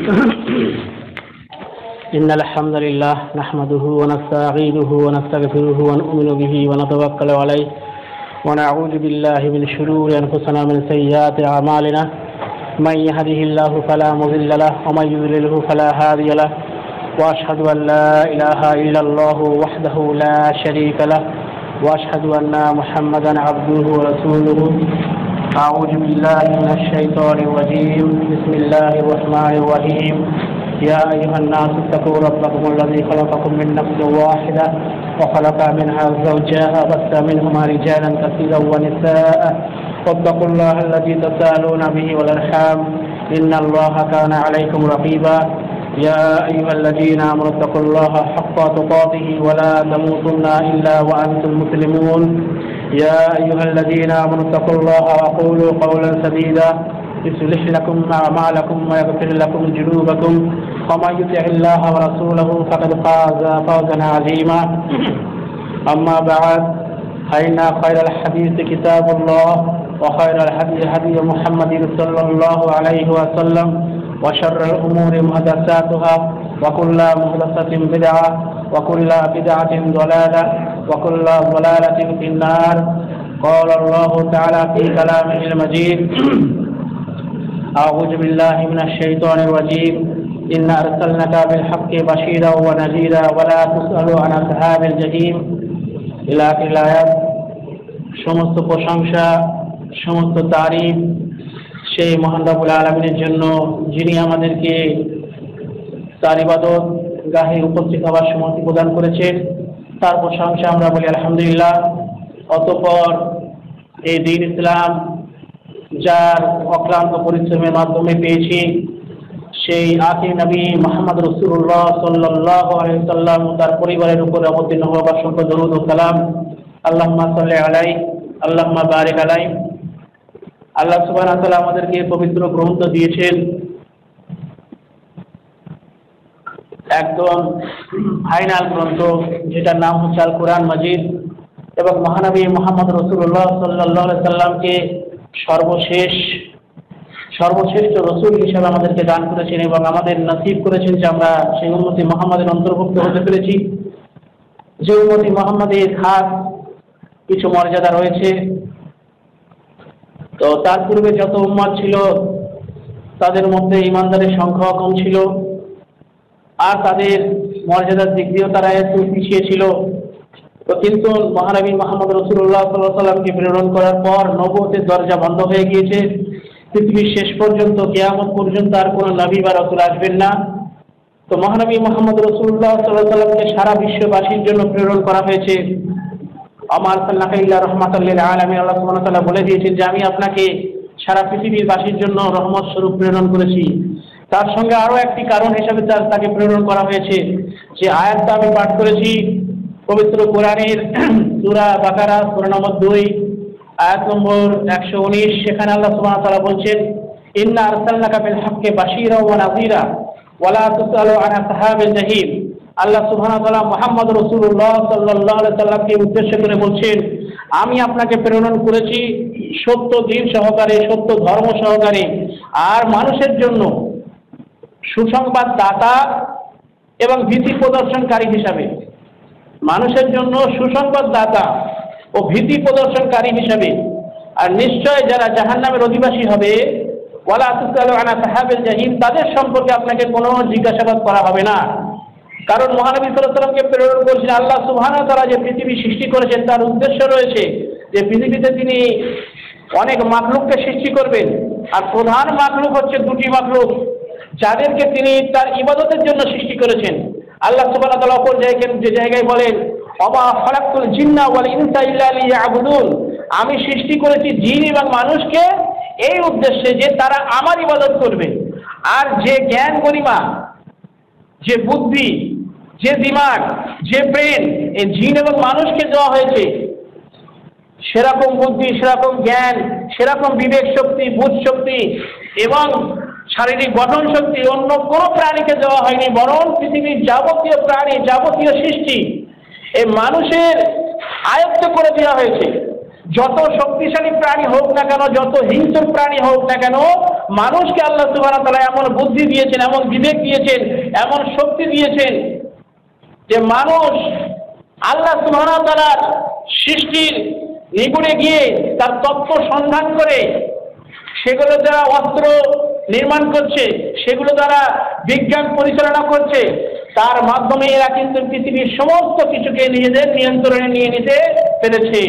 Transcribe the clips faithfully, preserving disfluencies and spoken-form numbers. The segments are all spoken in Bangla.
إن الحمد لله نحمده ونستعينه ونستغفره ونؤمن به ونتوكل عليه ونعوذ بالله من شرور أنفسنا من سيئات أعمالنا من يهده الله فلا مضل له ومن يضلله فلا هادي له وأشهد أن لا إله إلا الله وحده لا شريك له وأشهد أن محمدا عبده ورسوله. أعوذ بالله من الشيطان الرجيم. بسم الله الرحمن الرحيم. يا أيها الناس اتقوا ربكم الذي خلقكم من نفس واحدة وخلق منها زوجها وبث منهما رجالا كثيرا ونساء واتقوا الله الذي تساءلون به والأرحام إن الله كان عليكم رقيبا. يا أيها الذين آمنوا اتقوا الله حق تقاته ولا تموتن إلا وأنتم مسلمون. يا أيها الذين آمنوا اتقوا الله وقولوا قولا سديدا يصلح لكم أعمالكم ويغفر لكم ذنوبكم ومن يطع الله ورسوله فقد فاز فوزا عظيما. أما بعد فإن خير الحديث كتاب الله وخير الهدي هدي محمد صلى الله عليه وسلم وشر الأمور محدثاتها وكل محدثة بدعة وكل بدعة ضلالة وكل ضلالة في النار. قال الله تعالى في كلامه المجيد: أعوذ بالله من الشيطان الرجيم. إنا أرسلناك بالحق بشيرا ونذيرا ولا تسأل عن أصحاب الجحيم إلى آخر الآيات। সমস্ত প্রশংসা সমস্ত তারিফ সেই মহান রব্বুল আলামিনের জন্য, যিনি আমাদেরকে তার ইবাদত গাহে উপস্থিত হওয়ার সময় প্রদান করেছেন। তার প্রশংসা আমরা বলি আলহামদুলিল্লাহ। অতঃপর এই দ্বীন ইসলাম যার অক্লান্ত পরিশ্রমের মাধ্যমে পেয়েছি, সেই আখির নবী মুহাম্মদ রাসূলুল্লাহ সাল্লাল্লাহু আলাইহি ওয়াসাল্লাম তার পরিবারের উপর অবতীর্ণ হওয়া অসংখ্য দরুদ ও সালাম। আল্লাহুম্মা সাল্লি আলাইহি আল্লাহুম্মা বারিক আলাইহি। আল্লাহ সুবহানাহু ওয়া তাআলা আমাদেরকে পবিত্র গ্রন্থ দিয়েছেন, একদম ফাইনাল গ্রন্থ, যেটার নাম হচ্ছে আল কোরআন মাজিদ, এবং মহানবী মুহাম্মদ রাসূলুল্লাহ সাল্লাল্লাহু আলাইহি ওয়াসাল্লামকে সর্বশেষ সর্বশ্রেষ্ঠ রসুল হিসেবে আমাদেরকে দান করেছেন এবং আমাদের নসিব করেছেন যে আমরা সেই উম্মতি মুহাম্মাদের অন্তর্ভুক্ত হতে পেরেছি। যে উম্মতি মুহাম্মাদের খাস কিছু মর্যাদা রয়েছে। তো তার পূর্বে যত উম্মত ছিল তাদের মধ্যে ঈমানদারের সংখ্যা কম ছিল, আর তাদের মর্যাদার দিক দিয়েও তারা একটু পিছিয়ে ছিল। তো কিন্তু মহানবী মুহাম্মদ রাসূলুল্লাহ সাল্লাল্লাহু আলাইহি ওয়াসাল্লামকে প্রেরণ করার পর নবুয়তের দরজা বন্ধ হয়ে গিয়েছে। পৃথিবীর শেষ পর্যন্ত, কিয়ামত পর্যন্ত আর কোনো নবী বা রাসূল আসবেন না। তো মহানবী মুহাম্মদ রাসূলুল্লাহ সাল্লাল্লাহু আলাইহি ওয়াসাল্লামকে সারা বিশ্ববাসীর জন্য প্রেরণ করা হয়েছে। আমা আরসালনাকা ইল্লা রাহমাতাল লিল আলামিন। আল্লাহ সুবহানাহু ওয়া তাআলা বলে দিয়েছেন যে আমি আপনাকে সারা পৃথিবীর বাসীর জন্য রহমত স্বরূপ প্রেরণ করেছি। তার সঙ্গে আরও একটি কারণ হিসেবে তাকে প্রেরণ করা হয়েছে, যে আয়াতটা আমি পাঠ করেছি পবিত্র কোরআনের সূরা বাকারা সূরা নম্বর দুই আয়াত নম্বর একশো উনিশ। সেখানে আল্লাহ সুবহানাহু ওয়া তাআলা বলছেন, ইন্না আরসালনাকা বিল হাক্কি বাশীরা ওয়া নাযীরা ওয়া লা তুসআলু আন আসহাবিল জাহিম। আল্লাহ সুবহানাহু ওয়া তাআলা মুহাম্মদ রাসূলুল্লাহ সাল্লাল্লাহু আলাইহি ওয়াসাল্লামকে উদ্দেশ্য করে বলছেন, আমি আপনাকে প্রেরণ করেছি সত্য দ্বীন সহকারে, সত্য ধর্ম সহকারে, আর মানুষের জন্য সুসংবাদ দাতা এবং ভীতি প্রদর্শনকারী হিসাবে। মানুষের জন্য সুসংবাদ দাতা ও ভীতি প্রদর্শনকারী হিসাবে। আর নিশ্চয় যারা জাহান্নামের অধিবাসী হবে, ওয়ালা তুসআলু আন আসহাবিল জাহিম, তাদের সম্পর্কে আপনাকে কোনো জিজ্ঞাসাবাদ করা হবে না। কারণ মহানবী সাল্লাল্লাহু আলাইহি ওয়াসাল্লামকে প্রেরণ করেছেন আল্লাহ সুবহানাহু ওয়া তাআলা যে পৃথিবী সৃষ্টি করেছেন, তার উদ্দেশ্য রয়েছে যে পৃথিবীতে তিনি অনেক মাখলুককে সৃষ্টি করবেন। আর প্রধান মাখলুক হচ্ছে দুটি মাখলুক, যাদেরকে তিনি তার ইবাদতের জন্য সৃষ্টি করেছেন। আল্লাহ সুবহানাহু ওয়া তাআলা অপর জায়গায় যে জায়গায় বলেন, ওয়া খালাকতুল জিন্না ওয়াল ইনসা ইল্লা লিয়াবুদুন, আমি সৃষ্টি করেছি জিন এবং মানুষকে এই উদ্দেশ্যে যে তারা আমার ইবাদত করবে। আর যে জ্ঞান গরিমা, যে বুদ্ধি, যে দিমাগ, যে ব্রেন এই জিন এবং মানুষকে দেওয়া হয়েছে, সেরকম বুদ্ধি, সেরকম জ্ঞান, সেরকম বিবেক শক্তি, বুধ শক্তি এবং শারীরিক গঠন শক্তি অন্য কোনো প্রাণীকে দেওয়া হয়নি। বরং পৃথিবীর যাবতীয় প্রাণী, যাবতীয় সৃষ্টি এই মানুষের আয়ত্ত করে দেওয়া হয়েছে। যত শক্তিশালী প্রাণী হোক না কেন, যত হিংস্র প্রাণী হোক না কেন, মানুষকে আল্লাহ সুবহানাহু ওয়া তাআলা এমন বুদ্ধি দিয়েছেন, এমন বিবেক দিয়েছেন, এমন শক্তি দিয়েছেন যে মানুষ আল্লাহ সুবহানাহু ওয়া তাআলার সৃষ্টির নিগুড়ে গিয়ে তার তত্ত্ব সন্ধান করে সেগুলো দ্বারা অস্ত্র নির্মাণ করছে, সেগুলো দ্বারা বিজ্ঞান পরিচালনা করছে, তার মাধ্যমে এরা কিন্তু পৃথিবীর সমস্ত কিছুকে নিজেদের নিয়ন্ত্রণে নিয়ে নিতে পেরেছে।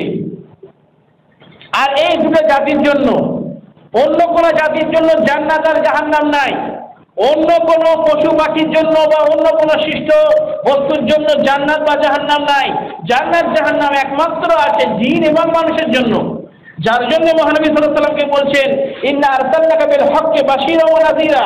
আর এই দুটো জাতির জন্য, অন্য কোনো জাতির জন্য জান্নাত আর জাহান্নাম নাই, অন্য কোনো পশু পাখির জন্য বা অন্য কোনো সৃষ্ট বস্তুর জন্য জান্নাত বা জাহান্নাম নাই। জান্নাত জাহান্নাম একমাত্র আছে জিন এবং মানুষের জন্য, যার জন্য মহানবী সাল্লাল্লাহু আলাইহি ওয়াসাল্লামকে বলছেন ইন্না আরসালনাকা বিল হক্কি বাশীরা ওয়া নাযীরা,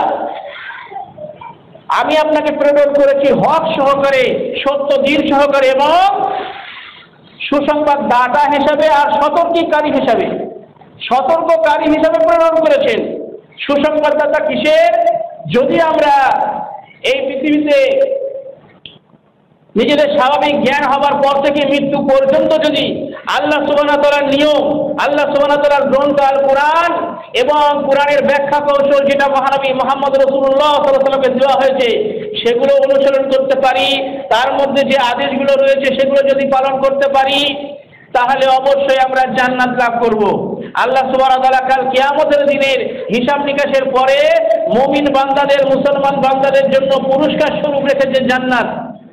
আমি আপনাকে প্রেরণ করেছি হক সহকারে, সত্য দিন সহকারে এবং সুসংবাদ দাতা হিসাবে আর সতর্ককারী হিসাবে। সতর্ককারী হিসাবে প্রেরণ করেছেন। সুসংবাদদাতা কিসের? যদি আমরা এই পৃথিবীতে নিজেদের স্বাভাবিক জ্ঞান হবার পর থেকে মৃত্যু পর্যন্ত যদি আল্লাহ সুবহানাহু ওয়া তাআলার নিয়ম, আল্লাহ সুবহানাহু ওয়া তাআলার গ্রন্থ আল কোরআন এবং কোরআনের ব্যাখ্যা কৌশল যেটা মহানবী মুহাম্মদ রাসূলুল্লাহ সাল্লাল্লাহু আলাইহি ওয়াসাল্লামকে দেওয়া হয়েছে সেগুলো অনুসরণ করতে পারি, তার মধ্যে যে আদেশগুলো রয়েছে সেগুলো যদি পালন করতে পারি, তাহলে অবশ্যই আমরা জান্নাত লাভ করব। আল্লাহ সুবহানাহু ওয়া তাআলা কাল কিয়ামতের দিনের হিসাব নিকাশের পরে মুমিন বান্দাদের, মুসলমান বান্দাদের জন্য পুরস্কার স্বরূপ রেখেছে জান্নাত।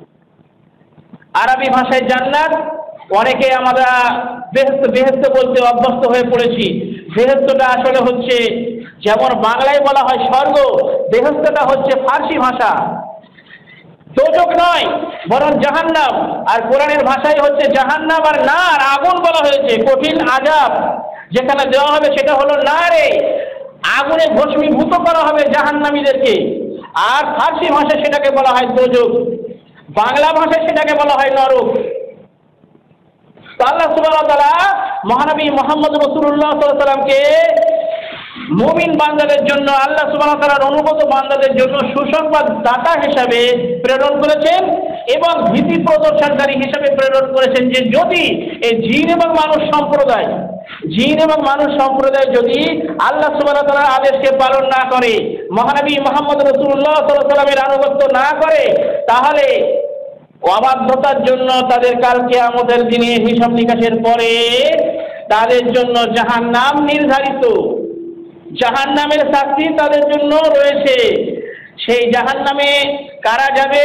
আরবি ভাষায় জান্নাত, অনেকে আমরা বেহেশত বেহেশত বলতে অভ্যস্ত হয়ে পড়েছি। বেহেশতটা আসলে হচ্ছে যেমন বাংলায় বলা হয় স্বর্গ, বেহেশতটা হচ্ছে ফার্সি ভাষা। দোজখ নয় বরং জাহান্নাম, আর কোরআনের ভাষায় হচ্ছে জাহান্নাম আর নার, আগুন বলা হয়েছে। কঠিন আযাব যেখানে দেওয়া হবে সেটা হলো নারে, আগুনে ভস্মীভূত করা হবে জাহান্নামীদেরকে। আর ফার্সি ভাষায় সেটাকে বলা হয় দোজখ, বাংলা ভাষায় সেটাকে বলা হয় নরক। আল্লাহ সুবহানাহু ওয়া তাআলা মহানবী মুহাম্মদ রাসূলুল্লাহ সাল্লাল্লাহু আলাইহি ওয়াসাল্লামকে মুমিন বান্দাদের জন্য, আল্লাহ সুবহানাহু ওয়া তাআলার অনুগত বান্দাদের জন্য সুসংবাদ দাতা হিসাবে প্রেরণ করেছেন এবং ভীতি প্রদর্শনকারী হিসাবে প্রেরণ করেছেন যে যদি এই জিন এবং মানুষ সম্প্রদায় জিন এবং মানুষ সম্প্রদায় যদি আল্লাহ সুবহানাহু ওয়া তাআলার আদেশকে পালন না করে, মহানবী মুহাম্মদ রাসূলুল্লাহ সাল্লাল্লাহু আলাইহি ওয়াসাল্লামের আনুগত্য না করে, তাহলে অবাধ্যতার জন্য তাদের কাল কিয়ামতের দিনে হিসাব নিকাশের পরে তাদের জন্য জাহান্নাম নির্ধারিত। জাহান্নামের শাস্তি তাদের জন্য রয়েছে। সেই জাহান্নামে কারা যাবে?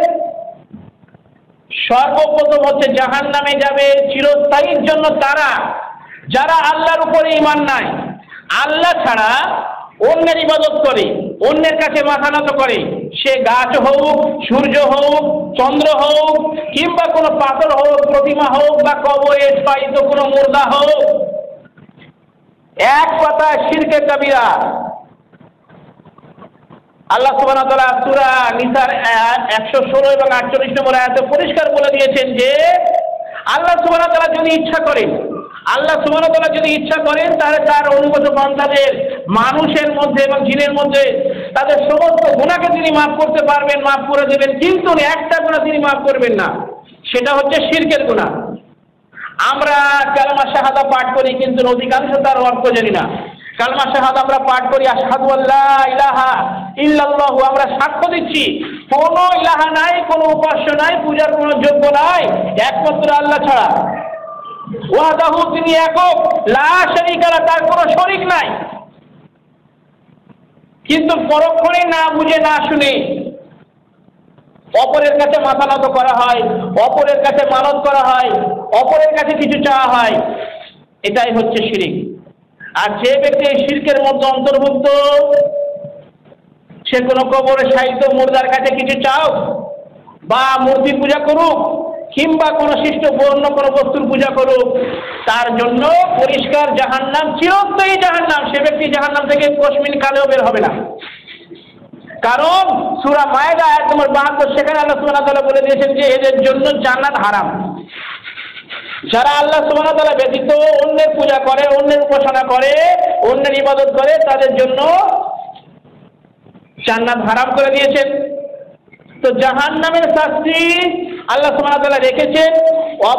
সর্বপ্রথম হচ্ছে জাহান্নামে যাবে চিরস্থায়ীর জন্য তারা যারা আল্লাহর উপরে ঈমান নাই, আল্লাহ ছাড়া অন্যের ইবাদত করে, অন্যের কাছে মাথা নত করে। সে গাছ হোক, সূর্য হোক, চন্দ্র হোক, কিংবা কোনো পাথর হোক, প্রতিমা হোক, বা কবরে স্থায়িত কোনো মুর্দা হোক, এক কথা শিরকে কবিরা। আল্লাহ সুবহানাহু ওয়া তাআলা সূরা নিসার একশো ষোলো এবং আটচল্লিশ নম্বর আয়াতে পরিষ্কার বলে দিয়েছেন যে আল্লাহ সুবহানাহু ওয়া তাআলা যদি ইচ্ছা করেন, আল্লাহ সুবহানাহু ওয়া তাআলা যদি ইচ্ছা করেন তাহলে তার অনুগত বান্দাদের মানুষের মধ্যে এবং জিনের মধ্যে তাদের সমস্ত গুনাহকে তিনি মাফ করতে পারবেন, মাফ করে দেবেন। কিন্তু একটা গুনাহ তিনি মাফ করবেন না, সেটা হচ্ছে শিরকের গুনাহ। আমরা কালেমা শাহাদা পাঠ করি কিন্তু অধিকাংশ তার অর্থ জানি না। কালেমা শাহাদা আমরা পাঠ করি আশহাদু আল্লা ইলাহা ইল্লাল্লাহু, আমরা সাক্ষ্য দিচ্ছি কোনো ইলাহা নাই, কোনো উপাস্য নাই, পূজার কোনো যোগ্য নাই একমাত্র আল্লাহ ছাড়া। ওয়াহদাহু, তিনি একক, লা শারীকা লাহু, তার কোনো শরীক নাই। কিন্তু পরক্ষণে না বুঝে না শুনে অপরের কাছে মাথা নত করা হয়, অপরের কাছে মানত করা হয়, অপরের কাছে কিছু চাওয়া হয়, এটাই হচ্ছে শিরক। আর যে ব্যক্তি এই শিরকের মধ্যে অন্তর্ভুক্ত, সে কোনো কবরে শায়িত মুর্দার কাছে কিছু চাও বা মূর্তি পূজা করুক কিংবা কোনো সৃষ্ট বন্য কোনো বস্তুর পূজা করুক, তার জন্য পরিষ্কার জাহান্নাম, চিরস্থায়ী জাহান্নাম। সে ব্যক্তি জাহান্নাম থেকে কসমিন কালেও বের হবে না। কারণ সূরা মায়েদা আয়াত নম্বর বাহাত্তর, সেখানে আল্লাহ সুবহানাহু ওয়া তাআলা বলে দিয়েছেন যে এদের জন্য জান্নাত হারাম। যারা আল্লাহ সুবহানাহু ওয়া তাআলা ব্যতীত অন্যের পূজা করে, অন্যের উপাসনা করে, অন্যের ইবাদত করে, তাদের জন্য জান্নাত হারাম করে দিয়েছেন। তো জাহান্নামের শাস্তি আল্লাহ সুবহানাহু ওয়া তাআলা রেখেছেন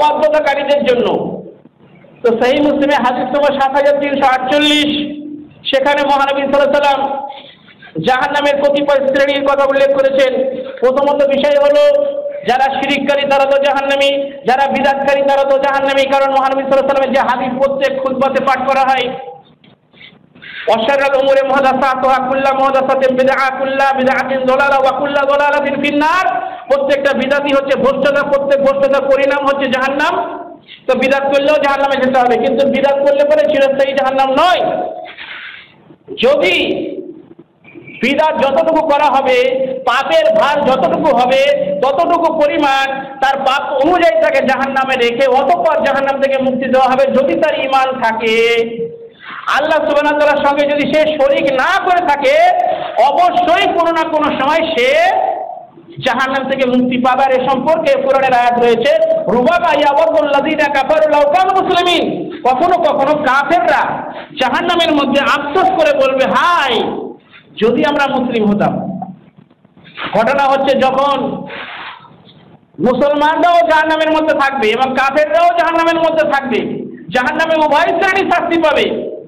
অবাধ্যতাকারীদের জন্য। তো সহিহ মুসলিমে হাদিস নম্বর সাত হাজার তিনশো আটচল্লিশ, সেখানে মহানবী সাল্লাল্লাহু আলাইহি ওয়াসাল্লাম জাহান্নামের কতিপয় শ্রেণীর কথা উল্লেখ করেছেন। প্রথমত বিষয় হলো যারা শিরিককারী তারা তো জাহান্নামী, যারা বিদআতকারী তারা তো জাহান্নামী। কারণ মহানবী সাল্লাল্লাহু আলাইহি ওয়াসাল্লামের যে হাদিস প্রত্যেক খুতবাতে পাঠ করা হয়, ওয়াশাররুল উমুরি মুহদাসাতুহা কুল্লু মুহদাসাতিন বিদআহ কুল্লু বিদআতিন দালালা ওয়া কুল্লু দালালাতিন ফিন্নার। প্রত্যেকটা বিদআতই হচ্ছে ভ্রষ্টতা, প্রত্যেক ভ্রষ্টতার পরিণাম হচ্ছে জাহান্নাম। তো বিদআত করলেও জাহান্নামে যেতে হবে, কিন্তু বিদআত করলে পরে চিরস্থায়ী জাহান্নাম নয়। যদি বিদআত যতটুকু করা হবে, পাপের ভার যতটুকু হবে, ততটুকু পরিমাণ তার পাপ অনুযায়ী তাকে জাহান্নামে রেখে অতঃপর জাহান্নাম থেকে মুক্তি দেওয়া হবে যদি তার ঈমান থাকে। আল্লাহ সুবহানাহু ওয়া তাআলার সঙ্গে যদি সে শরীক না করে থাকে, অবশ্যই কোনো না কোনো সময় সে জাহান্নাম থেকে মুক্তি পাবে। আর এ সম্পর্কে কোরআনের আয়াত রয়েছে, রুবাবা ইয়াওয়াদুল লাযীনা কাফারু লাউ কানু মুসলিমিন। কখনো কখনো কাফেররা জাহান্নামের মধ্যে আফসোস করে বলবে, হায় যদি আমরা মুসলিম হতাম। ঘটনা হচ্ছে যখন মুসলমানরাও জাহান্নামের মধ্যে থাকবে এবং কাফেররাও জাহান্নামের মধ্যে থাকবে, জাহান্নামে উভয় শ্রেণী শাস্তি পাবে।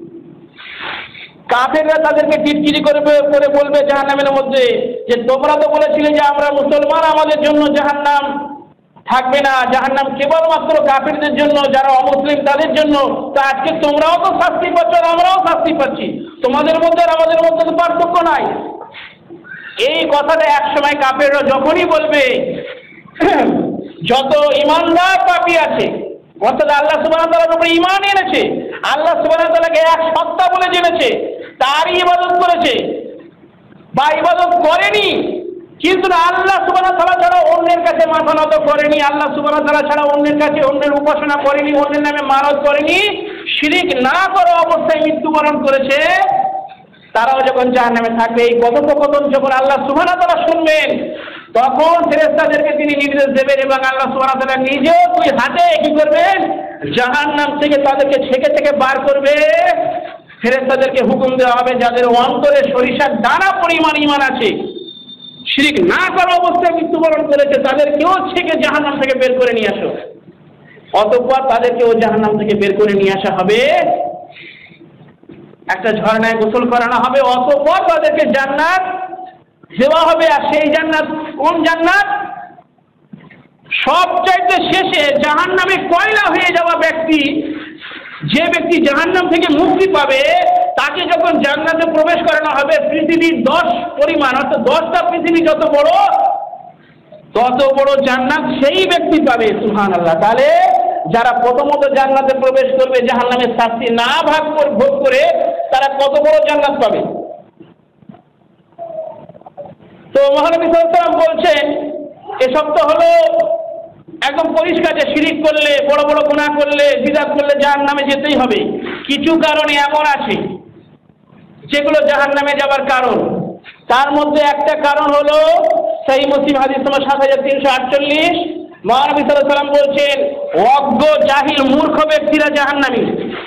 কাফেররা তাদেরকে টিটকিরি করবে করে বলবে জাহান্নামের মধ্যে যে তোমরা তো বলেছিলে যে আমরা মুসলমান, আমাদের জন্য জাহান্নাম থাকবে না, জাহান্নাম কেবলমাত্র কাফেরদের জন্য, যারা অমুসলিম তাদের জন্য। তা আজকে তোমরাও তো শাস্তি পাচ্ছ আর আমরাও শাস্তি পাচ্ছি, তোমাদের মধ্যে আর আমাদের মধ্যে তো পার্থক্য নাই। এই কথাটা একসময় কাফেররা যখনই বলবে, যত ইমানদার পাপী আছে, অর্থাৎ আল্লাহ সুবহানাহু ওয়া তাআলার উপরে ঈমান এনেছে, আল্লাহ সুবহানাহু ওয়া তাআলাকে এক সত্তা বলে জেনেছে, তারই ইবাদত করেছে বা ইবাদত করেনি, কিন্তু আল্লাহ সুবহানাহু ওয়া তাআলা ছাড়া অন্যের কাছে মাথা নত করেনি, আল্লাহ সুবহানাহু ওয়া তাআলা ছাড়া অন্যের কাছে অন্যের উপাসনা করেনি, অন্যের নামে মানত করেনি, শিরিক না করা অবস্থায় মৃত্যুবরণ করেছে, তারাও যখন জাহান্নামে থাকবে। এই কথোপকথন যখন আল্লাহ সুবহানাহু ওয়া তাআলা শুনবেন, তখন ফেরেশতাদেরকে তিনি নির্দেশ দেবেন এবং আল্লাহ সুবহানাহু ওয়া তাআলা নিজেও দুই হাতে কি করবেন, জাহান্নাম থেকে তাদেরকে ছেকে থেকে বার করবে। ফেরেশতাদেরকে হুকুম দেওয়া হবে, যাদের অন্তরে সরিষার দানা পরিমাণ ঈমান আছে, শিরিক না করা অবস্থায় মৃত্যুবরণ করেছে, তাদেরকেও ছেকে জাহান্নাম থেকে বের করে নিয়ে আসো। অতঃপর তাদেরকেও জাহান্নাম থেকে বের করে নিয়ে আসা হবে, একটা ঝর্ণায় গোসল করানো হবে, অতঃপর তাদেরকে জান্নাত দেওয়া হবে। আর সেই জান্নাত কোন জান্নাত? সবচাইতে শেষে জাহান্নামে কয়লা হয়ে যাওয়া ব্যক্তি, যে ব্যক্তি জাহান্নাম থেকে মুক্তি পাবে, তাকে যখন জান্নাতে প্রবেশ করানো হবে, পৃথিবীর দশ পরিমাণ, অর্থাৎ দশটা পৃথিবী যত বড়, তত বড় জান্নাত সেই ব্যক্তি পাবে। সুবহানাল্লাহ। তাহলে যারা প্রথমত জান্নাতে প্রবেশ করবে জাহান্নামের শাস্তি না ভাগ ভোগ করে, তারা কত বড় জান্নাত পাবে। তো মহানবী সাল্লাল্লাহু আলাইহি ওয়াসাল্লাম বলছেন, এসব তো হলো একদম পরিষ্কার যে শিরিক করলে, বড় বড় গুনাহ করলে, বিদআত করলে জাহান্নামে যেতেই হবে। কিছু কারণ এমন আছে যেগুলো জাহান্নামে যাবার কারণ। তার মধ্যে একটা কারণ হলো সহিহ মুসলিম হাদিস নম্বর সাত হাজার তিনশো আটচল্লিশ, মহানবী সাল্লাল্লাহু আলাইহি ওয়াসাল্লাম বলছেন, অজ্ঞ জাহিল মূর্খ ব্যক্তিরা জাহান্নামী।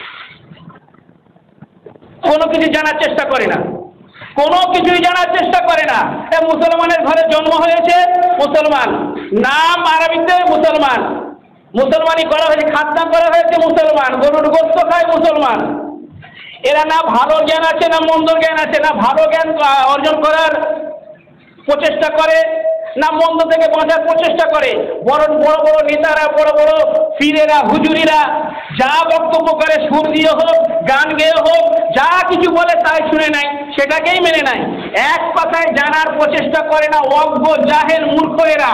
কোনো কিছু জানার চেষ্টা করে না, কোনো কিছুই জানার চেষ্টা করে না। এ মুসলমানের ঘরে জন্ম হয়েছে, মুসলমান, নাম আরবিতে মুসলমান, মুসলমানি করা হয়েছে, খাতনা করা হয়েছে মুসলমান, গরুর গোশত খায় মুসলমান। এরা না ভালো জ্ঞান আছে না মন্দ জ্ঞান আছে, না ভালো জ্ঞান অর্জন করার প্রচেষ্টা করে, না মন্দ থেকে বাঁচার প্রচেষ্টা করে। বড় বড় বড় নেতারা, বড় বড় পীরেরা, হুজুরিরা যা বক্তব্য করে, সুর দিয়ে হোক, গান গেয়ে হোক, যা কিছু বলে তাই শুনে নেয়, সেটাকেই মেনে নেয়। এক কথায় জানার প্রচেষ্টা করে না, অজ্ঞ জাহেল মূর্খ এরা।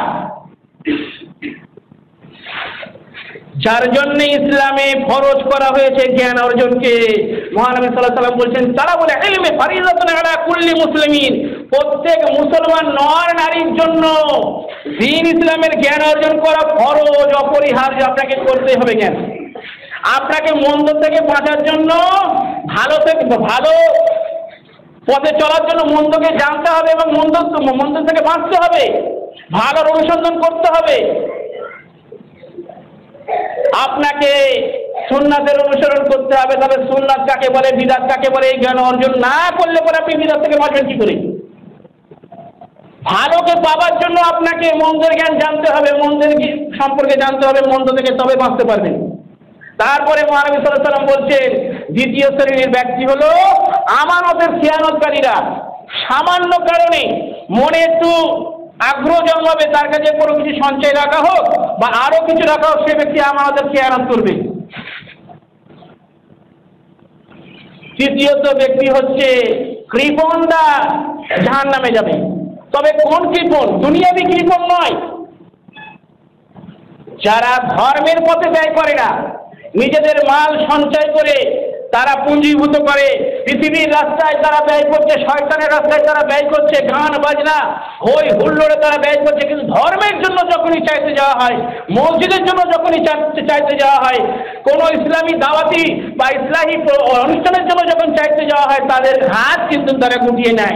যার জন্য ইসলামে ফরজ করা হয়েছে জ্ঞান অর্জনকে। মহানবী সাল্লাল্লাহু আলাইহি ওয়াসাল্লাম বলছেন, তারা বলে ইলমে ফারিদাতুন আলা কুল্লি মুসলিমিন, প্রত্যেক মুসলমান নর নারীর জন্য দ্বীন ইসলামের জ্ঞান অর্জন করা ফরজ, অপরিহার্য, আপনাকে করতে হবে জ্ঞান। আপনাকে মন্দ থেকে বাঁচার জন্য, ভালো থেকে ভালো পথে চলার জন্য মন্দকে জানতে হবে এবং মন্দ মন্দ থেকে বাঁচতে হবে, ভালোর অনুসন্ধান করতে হবে। আপনাকে সুন্নাতের অনুসরণ করতে হবে। তবে সুন্নাত কাকে বলে, বিদআত কাকে বলে, এই জ্ঞান অর্জন না করলে পরে আপনি বিদআত থেকে বাঁচবেন কি করে? ভালোকে পাবার জন্য আপনাকে মন্দের জ্ঞান জানতে হবে, মন্দের সম্পর্কে জানতে হবে, মন্দ থেকে তবে বাঁচতে পারবেন। তারপরে মহানবী সাল্লাল্লাহু আলাইহি ওয়াসাল্লাম বলছেন, দ্বিতীয় শ্রেণীর ব্যক্তি হলো আমানতের খেয়ানতকারীরা। সামান্য কারণে মনে একটু আগ্রহ জন্মাবে, তার কাছে কোনো কিছু সঞ্চয় রাখা হোক বা আরো কিছু রাখা হোক, সে ব্যক্তি আমানতের খেয়ানত করবে। তৃতীয়ত ব্যক্তি হচ্ছে কৃপণরা, জাহান্নামে যাবে। তবে কোন কৃপণ? দুনিয়াবি কৃপণ নয়, যারা ধর্মের পথে ব্যয় করে না, নিজেদের মাল সঞ্চয় করে তারা পুঞ্জীভূত করে, পৃথিবীর রাস্তায় তারা ব্যয় করছে, শয়তানের রাস্তায় তারা ব্যয় করছে, গান বাজনা হই হুল্লোড়ে তারা ব্যয় করছে, কিন্তু ধর্মের জন্য যখনই চাইতে যাওয়া হয়, মসজিদের জন্য যখনই চাইতে যাওয়া হয়, কোনো ইসলামী দাওয়াতি বা ইসলামী অনুষ্ঠানের জন্য যখন চাইতে যাওয়া হয়, তাদের হাত কিন্তু তারা গুটিয়ে নেয়।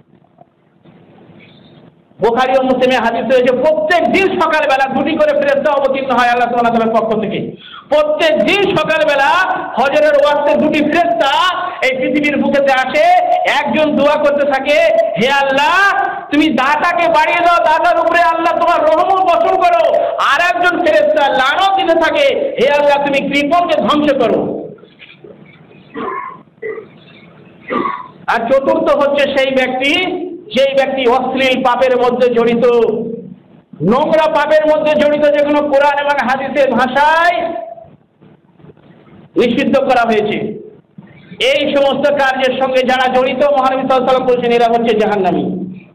বুখারী ও মুসলিমে হাদিস রয়েছে, প্রত্যেক দিন সকালবেলা দুটি করে ফেরেশতা অবতীর্ণ হয় আল্লাহ সুবহানাহু ওয়া তাআলার পক্ষ থেকে। প্রত্যেক দিন সকালবেলা ফজরের ওয়াক্তে দুটি ফেরেশতা এই পৃথিবীর বুকেতে আসে, একজন দোয়া করতে থাকে, হে আল্লাহ তুমি দাতাকে বাড়িয়ে দাও, দাতার উপরে আল্লাহ তোমার রহমত বর্ষণ করো। আর একজন ফেরেশতা লানত দিতে থাকে, হে আল্লাহ তুমি কৃপণকে ধ্বংস করো। আর চতুর্থ হচ্ছে সেই ব্যক্তি যেই ব্যক্তি অশ্লীল পাপের মধ্যে জড়িত, নোংরা পাপের মধ্যে জড়িত, যেগুলো কোরআন এবং হাদিসের ভাষায় নিষিদ্ধ করা হয়েছে। এই সমস্ত কার্যের সঙ্গে যারা জড়িত, মহানবী সাল্লাল্লাহু আলাইহি ওয়াসাল্লাম বলেছেন এরা হচ্ছে জাহান্নামী।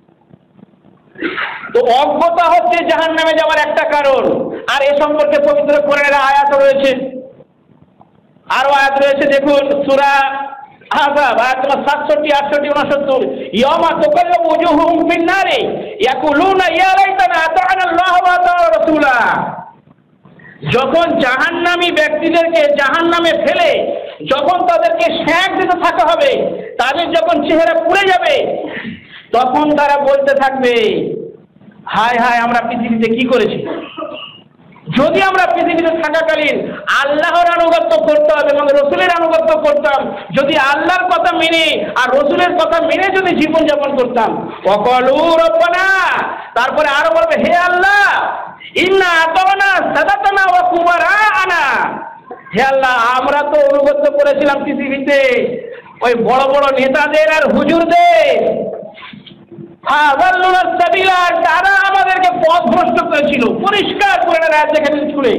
তো অজ্ঞতা হচ্ছে জাহান্নামে যাওয়ার একটা কারণ। আর এ সম্পর্কে পবিত্র কোরআনের আয়াত রয়েছে, আরো আয়াত রয়েছে, দেখুন সূরা আহজাব আয়াত নম্বর সাতষট্টি, আটষট্টি, উনসত্তর, ইয়ামা তুকাল্লাবু ওজুহুহুম ফিন নারি ইয়াকুলুনা ইয়া লাইতানা আতা'না আল্লাহ ওয়া আতা'না রাসূলা। যখন জাহান্নামী ব্যক্তিদেরকে জাহান্নামে ফেলে যখন তাদেরকে সেঁক দিতে থাকা হবে, তাদের যখন চেহারা পুড়ে যাবে, তখন তারা বলতে থাকবে, হায় হায় আমরা পৃথিবীতে কি করেছি। যদি আমরা পৃথিবীতে থাকাকালীন আল্লাহর আনুগত্য করতাম এবং রসুলের আনুগত্য করতাম, যদি আল্লাহর কথা মেনে আর রসুলের কথা মেনে যদি জীবনযাপন করতাম, ওয়াকালু রব্বানা, তারপরে আরো বলবে, হে আল্লাহ ইন্না আতাওনা সাদাতানা ওয়া কুবারানা, হে আল্লাহ আমরা তো আনুগত্য করেছিলাম পৃথিবীতে ওই বড় বড় নেতাদের আর হুজুরদের, তারা আমাদেরকে পথভ্রষ্ট করেছিল। পরিষ্কার করে রাত দেখে ছুড়ে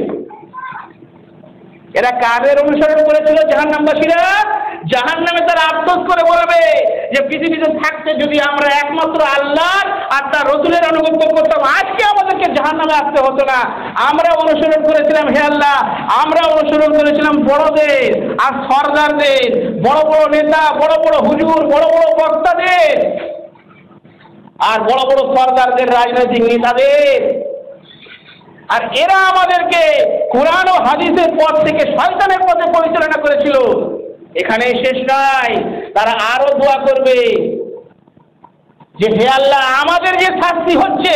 এরা কাদের অনুসরণ করেছিল? জাহান্নামবাসীরা। জাহান্নামে তারা আফসোস করে বলবে যে পৃথিবীতে থাকতে যদি আমরা একমাত্র আল্লাহর আর তার রসুলের আনুগত্য করতাম, আজকে আমাদেরকে জাহান্নামে আসতে হতো না। আমরা অনুসরণ করেছিলাম, হে আল্লাহ আমরা অনুসরণ করেছিলাম বড়দের আর সরদারদের, বড় বড় নেতা, বড় বড় হুজুর, বড় বড় বক্তাদের আর বড় বড় সরদারদের, রাজনৈতিক নেতাদের। আর এরা আমাদেরকে কোরআন ও হাদিসের পথ থেকে শয়তানের পথে পরিচালনা করেছিল। এখানে শেষ নয়, তারা আরো দোয়া করবে যে হে আল্লাহ আমাদের যে শাস্তি হচ্ছে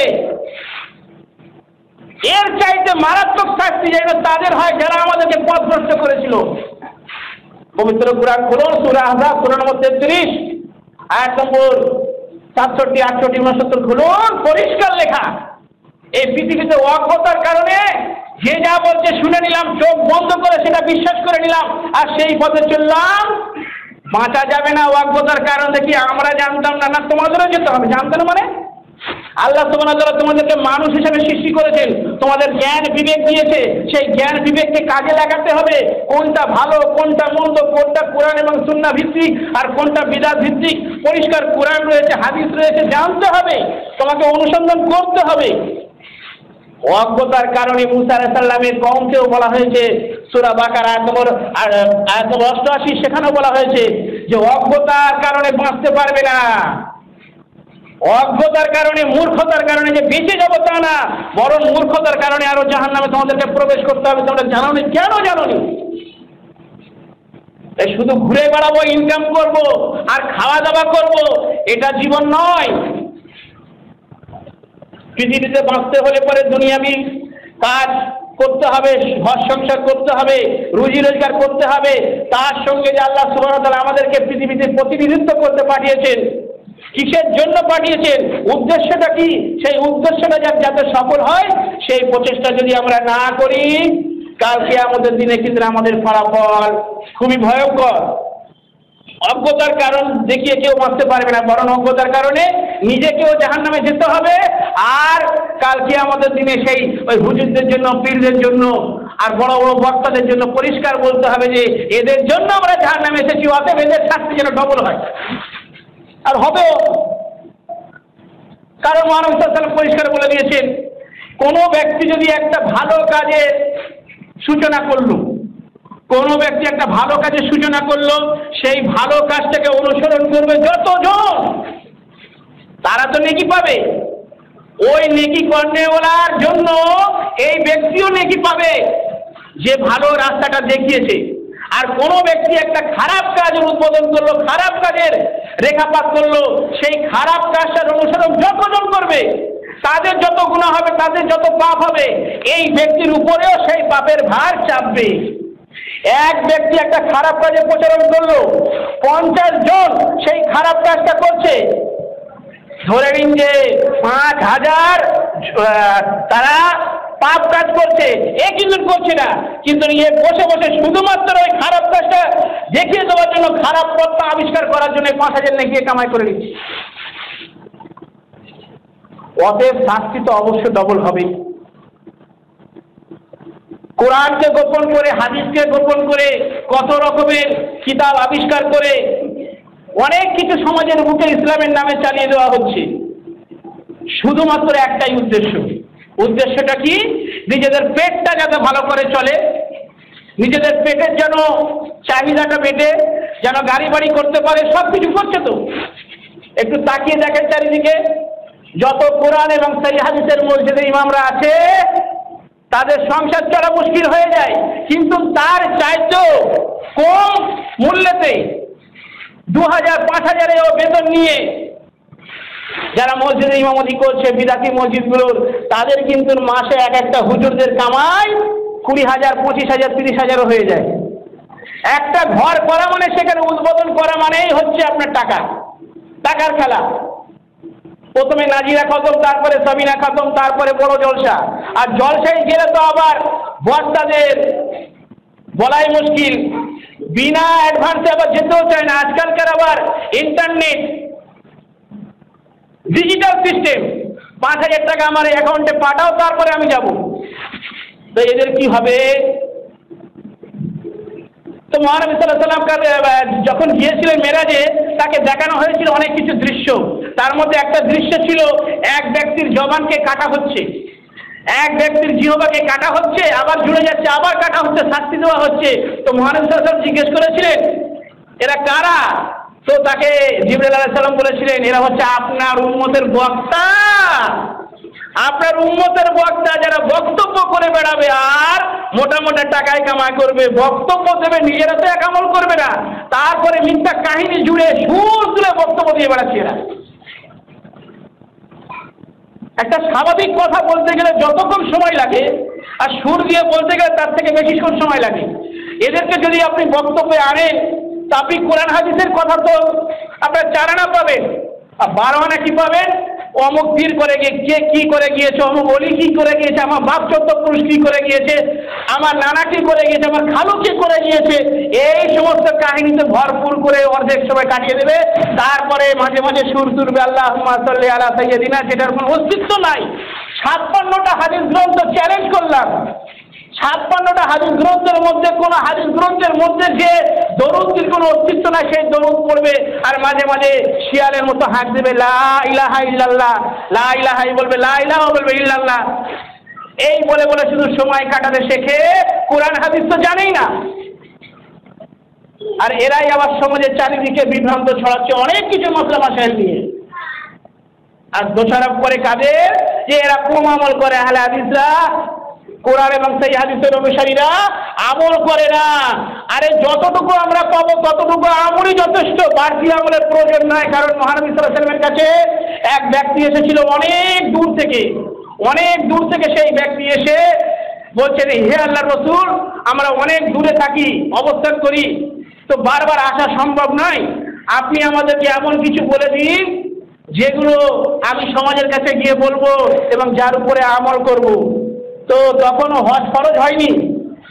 এর চাইতে মারাত্মক শাস্তি যেন তাদের হয় যারা আমাদেরকে পথভ্রষ্ট করেছিল। পবিত্র কোরআন খুলুন, সূরা আহজাব সূরা নম্বর তেত্রিশ আয়াত নম্বর সাতষট্টি, আটষট্টি, উনসত্তর খুলুন, পরিষ্কার লেখা। এই পৃথিবীতে অজ্ঞতার কারণে যে যা বলছে শুনে নিলাম, চোখ বন্ধ করে সেটা বিশ্বাস করে নিলাম আর সেই পথে চললাম। বাঁচা যাবে না অজ্ঞতার কারণ দেখি আমরা জানতাম না, না তোমাদেরও যেতে হবে। জানতে না মানে আল্লাহ সুবহানাহু ওয়া তাআলা তোমাদেরকে মানুষ হিসেবে সৃষ্টি করেছেন, তোমাদের জ্ঞান বিবেক দিয়েছে, সেই জ্ঞান বিবেককে কাজে লাগাতে হবে। কোনটা ভালো, কোনটা মন্দ, কোনটা কোরআন এবং সুন্নাহ ভিত্তিক আর কোনটা বিদআত ভিত্তিক, পরিষ্কার কোরআন রয়েছে, হাদিস রয়েছে, জানতে হবে, তোমাকে অনুসন্ধান করতে হবে। অজ্ঞতার কারণে মুসা আলাইহিস সালামের কওমকেও বলা হয়েছে, সূরা বাকারা আয়াত নম্বর আয়াত নম্বর অষ্টআশি, সেখানেও বলা হয়েছে যে অজ্ঞতার কারণে বাঁচতে পারবে না। অজ্ঞতার কারণে, মূর্খতার কারণে যে বেঁচে যাবো তা না, বরং মূর্খতার কারণে আরো জাহান্নামে তোমাদেরকে প্রবেশ করতে হবে। তোমরা জানো না, কেন জানো নি? এই শুধু ঘুরে বেড়াবো, ইনকাম করব আর খাওয়া দাওয়া করব, এটা জীবন নয়। পৃথিবীতে বাঁচতে হলে পরে দুনিয়াবি কাজ করতে হবে, ঘর সংসার করতে হবে, রুজি রোজগার করতে হবে। তার সঙ্গে যে আল্লাহ সুবহানাহু ওয়া তাআলা আমাদেরকে পৃথিবীতে প্রতিনিধিত্ব করতে পাঠিয়েছেন, কিসের জন্য পাঠিয়েছেন, উদ্দেশ্যটা কি, সেই উদ্দেশ্যটা যাতে সফল হয় সেই প্রচেষ্টা যদি আমরা না করি, কালকে আমাদের দিনে কিন্তু আমাদের ফলাফল খুবই ভয়ঙ্কর। অজ্ঞতার কারণ দেখিয়ে কেউ বাঁচতে পারবে না, বরং অজ্ঞতার কারণে নিজেকেও জাহান্নামে যেতে হবে। আর কালকে আমাদের দিনে সেই ওই হুজুরদের জন্য, পীরদের জন্য আর বড় বড় বক্তাদের জন্য পরিষ্কার বলতে হবে যে এদের জন্য আমরা জাহান্নামে এসেছি, অতএব এদের শাস্তি যেন ডবল হয়। আর হবেও, কারণ মহানবী সাল্লাল্লাহু আলাইহি ওয়াসাল্লাম পরিষ্কার বলে দিয়েছেন, কোনো ব্যক্তি যদি একটা ভালো কাজের সূচনা করলো, কোনো ব্যক্তি একটা ভালো কাজের সূচনা করলো, সেই ভালো কাজটাকে অনুসরণ করবে যতজন, তারা তো নেকি পাবে। ওই নেকি কর্নেওয়ালার জন্য এই ব্যক্তিও নেকি পাবে যে ভালো রাস্তাটা দেখিয়েছে। আর কোনো ব্যক্তি একটা খারাপ কাজের উদ্বোধন করলো, খারাপ কাজের রেখাপাত করলো, সেই খারাপ কাজটার অনুসরণ যতজন করবে তাদের যত গুনাহ হবে, তাদের যত পাপ হবে, এই ব্যক্তির উপরেও সেই পাপের ভার চাপবে। এক ব্যক্তি একটা খারাপ কাজে প্রচারণ করলো, পঞ্চাশ জন সেই খারাপ কাজটা করছে, ধরে নিন যে পাঁচ হাজার তারা পাপ কাজ করছে, এ কিন্তু করছে না, কিন্তু নিয়ে বসে বসে শুধুমাত্র ওই খারাপ কাজটা দেখিয়ে দেওয়ার জন্য, খারাপ পথটা আবিষ্কার করার জন্য পাঁচ হাজার নাকি কামাই করে নিচ্ছে। অতএব শাস্তি তো অবশ্যই ডবল হবে। কোরআনকে গোপন করে, হাদিসকে গোপন করে, কত রকমের কিতাব আবিষ্কার করে অনেক কিছু সমাজের বুকে ইসলামের নামে চালিয়ে দেওয়া হচ্ছে, শুধুমাত্র একটাই উদ্দেশ্য। উদ্দেশ্যটা কি? নিজেদের পেটটা যাতে ভালো করে চলে, নিজেদের পেটের যেন চাহিদাটা মেটে, যেন গাড়ি বাড়ি করতে পারে, সব কিছু করছে। তো একটু তাকিয়ে দেখেন চারিদিকে, যত কোরআন এবং সহিহ হাদিসের মসজিদে ইমামরা আছে তাদের সংসার চলা মুশকিল হয়ে যায়, কিন্তু তার চাইতেও কম মূল্যতে দু হাজার পাঁচ হাজারেও বেতন নিয়ে যারা মসজিদে ইমামতি করছে, বিদাতি মসজিদগুলোর, তাদের কিন্তু মাসে এক একটা হুজুরদের কামাই কুড়ি হাজার, পঁচিশ হাজার, তিরিশ হাজারও হয়ে যায়। একটা ঘর করা মানে, সেখানে উদ্বোধন করা মানেই হচ্ছে আপনার টাকা, টাকার খেলা। প্রথমে নাজিরা খতম, তারপরে সামিনা খতম, তারপরে বড় জলসা। আর জলসায় গেলে তো আবার বক্তাদের বলাই মুশকিল, বিনা অ্যাডভান্সে আবার যেতেও চায় না। আজকালকার আবার ইন্টারনেট ডিজিটাল সিস্টেম, পাঁচ হাজার টাকা আমার অ্যাকাউন্টে পাঠাও, তারপরে আমি যাব। তো এদের কি হবে? তো মহানবী সাল্লাল্লাহু আলাইহি ওয়াসাল্লাম যখন গিয়েছিলেন মেরাজে, তাকে দেখানো হয়েছিল অনেক কিছু দৃশ্য। তার মধ্যে একটা দৃশ্য ছিল, এক ব্যক্তির জবানকে কাটা হচ্ছে, এক ব্যক্তির জিহ্বাকে কাটা হচ্ছে, আবার জুড়ে যাচ্ছে, আবার কাটা হচ্ছে, শাস্তি দেওয়া হচ্ছে। তো মহানবী সাল্লাল্লাহু আলাইহি ওয়াসাল্লাম জিজ্ঞেস করেছিলেন, এরা কারা? তো তাকে জিবরাইল আলাইহিস সালাম বলেছিলেন, এরা হচ্ছে আপনার উম্মতের বক্তা, আপনার উম্মতের বক্তা, যারা বক্তব্য করে বেড়াবে আর মোটা মোটা টাকায় কামাই করবে, বক্তব্য দেবে, নিজেরা তো এক আমল করবে না, তারপরে মিথ্যা কাহিনী জুড়ে সুর তুলে বক্তব্য দিয়ে বেড়াচ্ছে। এরা একটা স্বাভাবিক কথা বলতে গেলে যতক্ষণ সময় লাগে, আর সুর দিয়ে বলতে গেলে তার থেকে বেশিক্ষণ সময় লাগে। এদেরকে যদি আপনি বক্তব্যে আনেন, তা আপনি কোরআন হাদিসের কথা তো আপনার চার আনা পাবেন, আর বারো আনা কি পাবেন? অমুক পীর করে গিয়ে কে কি করে গিয়েছে, অমুক অলি কি করে গিয়েছে, আমার বাপ চোদ্দ পুরুষ কি করে গিয়েছে, আমার নানা কি করে গিয়েছে, আমার খালু কি করে গিয়েছে, এই সমস্ত কাহিনীতে ভরপুর করে অর্ধেক সময় কাটিয়ে দেবে। তারপরে মাঝে মাঝে সুর তুলবে আল্লাহুম্মা সাল্লি আলা সাইয়্যিদিনা, যেটার কোনো অস্তিত্ব নাই। ছাপ্পান্নটা হাদিস গ্রন্থ চ্যালেঞ্জ করলাম, ছাপ্পান্নটা হাদিস গ্রন্থের মধ্যে কোন হাদিস গ্রন্থের মধ্যে যে দরুদের কোনো অস্তিত্ব নাই, সেই দরুদ পড়বে আর মাঝে মাঝে শিয়ালের মতো হাঁক দেবে, লা ইলাহা ইল্লাল্লাহ, লা ইলাহা বলবে, লা ইলাহা বলবে, ইল্লাল্লাহ, এই বলে বলে শুধু সময় কাটাতে শেখে, কোরআন হাদিস তো জানেই না। আর এরাই আবার সমাজের চারিদিকে বিভ্রান্ত ছড়াচ্ছে অনেক কিছু মশলা মাসাইল নিয়ে। আর দোষারোপ করে কাদের? যে এরা কম আমল করে, আহলে হাদিসরা, কোরআন এবং সহিহ হাদিসের অনুসারীরা আমল করে না। আরে যতটুকু আমরা পাবো ততটুকু আমলই যথেষ্ট, বাড়তি আমলের প্রয়োজন নয়। কারণ মহানবী সাল্লাল্লাহু আলাইহি ওয়াসাল্লামের কাছে এক ব্যক্তি এসেছিল অনেক দূর থেকে, অনেক দূর থেকে সেই ব্যক্তি এসে বলছেন, হে আল্লাহর রাসূল, আমরা অনেক দূরে থাকি, অবস্থান করি, তো বারবার আসা সম্ভব নয়, আপনি আমাদেরকে এমন কিছু বলে দিন যেগুলো আমি সমাজের কাছে গিয়ে বলবো এবং যার উপরে আমল করব। তো তখনও হজ ফরজ হয়নি,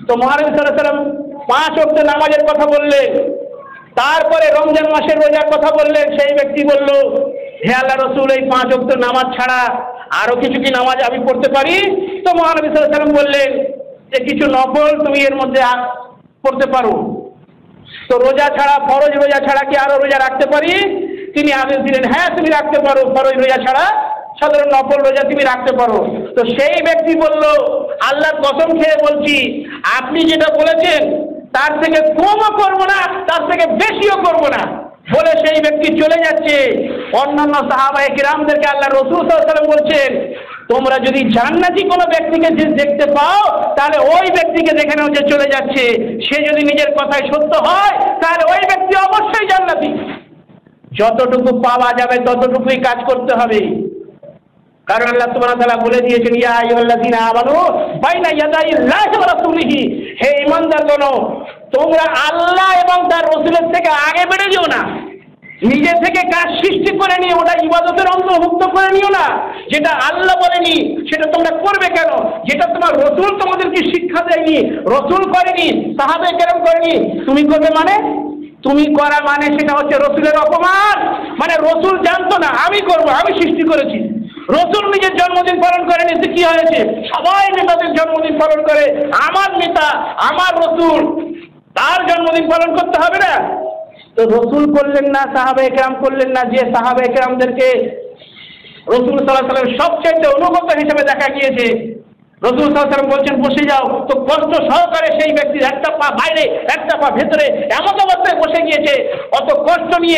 তো মহানবী সাল্লাল্লাহু আলাইহি ওয়াসাল্লাম পাঁচ ওয়াক্ত নামাজের কথা বললেন, তারপরে রমজান মাসের রোজার কথা বললেন। সেই ব্যক্তি বলল, হে আল্লাহ রসুল, এই পাঁচ ওয়াক্ত নামাজ ছাড়া আরো কিছু কি নামাজ আমি পড়তে পারি? তো মহানবী সাল্লাল্লাহু আলাইহি ওয়াসাল্লাম বললেন যে কিছু নফল তুমি এর মধ্যে পড়তে পারো। তো রোজা ছাড়া, ফরজ রোজা ছাড়া কি আরো রোজা রাখতে পারি? তিনি আদেশ দিলেন, হ্যাঁ তুমি রাখতে পারো, ফরজ রোজা ছাড়া সাধারণ নফল রোজা তুমি রাখতে পারো। তো সেই ব্যক্তি বলল, আল্লাহর কসম খেয়ে বলছি, আপনি যেটা বলেছেন তার থেকে কমও করব না, তার থেকে বেশিও করব না, বলে সেই ব্যক্তি চলে যাচ্ছে। অন্যান্য সাহাবায়ে কিরামদেরকে আল্লাহ রাসূল সাল্লাল্লাহু আলাইহি ওয়াসাল্লাম বলছেন, তোমরা যদি জান্নাতি কোনো ব্যক্তিকে দেখতে পাও তাহলে ওই ব্যক্তিকে দেখে নাও যে চলে যাচ্ছে। সে যদি নিজের কথায় সত্য হয় তাহলে ওই ব্যক্তি অবশ্যই জান্নাতি। যতটুকু পাওয়া যাবে ততটুকুই কাজ করতে হবে, কারণ আল্লাহ সুবহানাহু ওয়া তাআলা বলে দিয়েছেন, ইয়া আইয়ুহাল্লাযীনা আমানু বাইনা ইয়াদাইল্লাহি ওয়া রাসূলিহি, হে ঈমানদারগণ, তোমরা আল্লাহ এবং তার রাসূলের থেকে আগে বেড়ে যেও না। নিজে থেকে কাজ সৃষ্টি করে নিয়ে ওটা ইবাদতের অন্তর্ভুক্ত করে নিও না। যেটা আল্লাহ বলেনি সেটা তোমরা করবে কেন? যেটা তোমার রাসূল তোমাদেরকে শিক্ষা দেয়নি, রাসূল করেনি, সাহাবায়ে কেরাম করেনি, তুমি করবে মানে? তুমি করা মানে সেটা হচ্ছে রাসূলের অপমান। মানে রাসূল জানতো না, আমি করব, আমি সৃষ্টি করেছি। রাসূল নিজের জন্মদিন পালন করেনি, তো কি হয়েছে? সবাই নেতাদের জন্মদিন পালন করে, আমার নেতা, আমার রাসূল, তার জন্মদিন পালন করতে হবে না? তো রাসূল করলেন না, সাহাবায়ে কেরাম করলেন না। যে সাহাবায়ে কেরামদেরকে রাসূল সাল্লাল্লাহু আলাইহি ওয়াসাল্লাম সবচেয়ে অনুগত হিসেবে দেখা গিয়েছে, রাসূল সাল্লাল্লাহু আলাইহি ওয়াসাল্লাম বলছেন বসে যাও, তো কষ্ট সহকারে সেই ব্যক্তির একটা পা বাইরে একটা পা ভেতরে এমন অবস্থায় বসে গিয়েছে, অত কষ্ট নিয়ে।